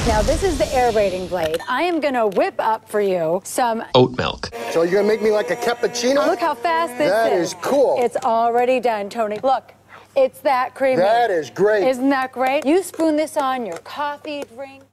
Now, this is the aerating blade. I am gonna whip up for you some oat milk. So you're gonna make me like a cappuccino? Look how fast this is. That is cool. It's already done, Tony. Look, it's that creamy. That is great. Isn't that great? You spoon this on your coffee drink.